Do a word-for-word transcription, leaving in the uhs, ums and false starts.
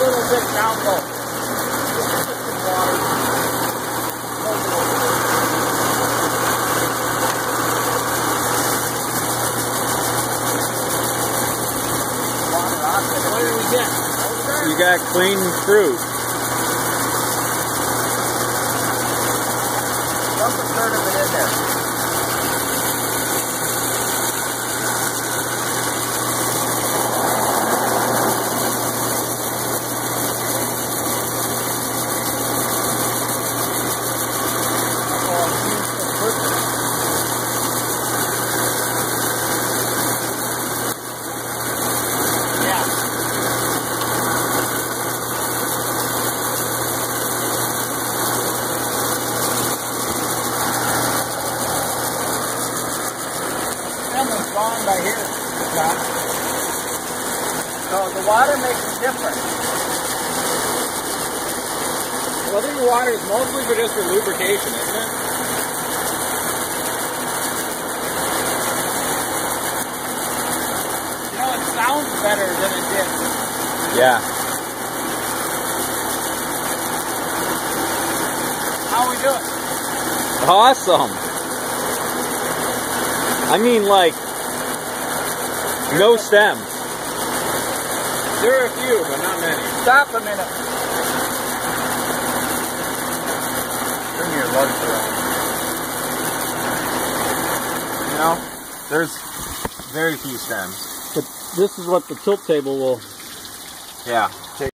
little bit down low. Just some water. What did we get? You got clean fruit. Dump a third of it in there. Gone by here, Scott. So the water makes a difference. Well, I think the water is mostly for just for lubrication, isn't it? You know, it sounds better than it did. Yeah. How are we doing? Awesome. I mean, like, no stems. There are a few, but not many. Stop a minute. Bring your lunch around. You know, there's very few stems. But this is what the tilt table will... Yeah.